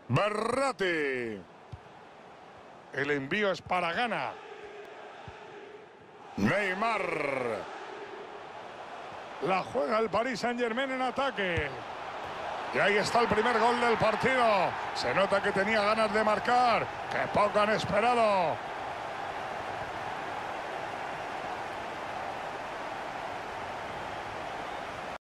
Berratti. El envío es para Gana. Neymar. La juega el Paris Saint-Germain en ataque. Y ahí está el primer gol del partido. Se nota que tenía ganas de marcar. Que poco han esperado.